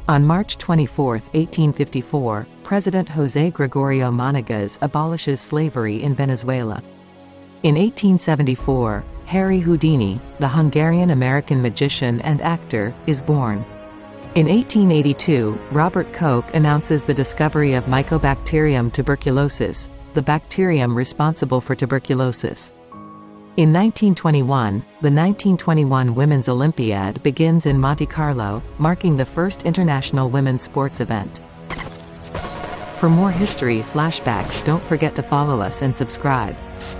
On March 24, 1854, President José Gregorio Monagas abolishes slavery in Venezuela. In 1874, Harry Houdini, the Hungarian-American magician and actor, is born. In 1882, Robert Koch announces the discovery of Mycobacterium tuberculosis, the bacterium responsible for tuberculosis. In 1921, the 1921 Women's Olympiad begins in Monte Carlo, marking the first international women's sports event. For more history flashbacks, don't forget to follow us and subscribe.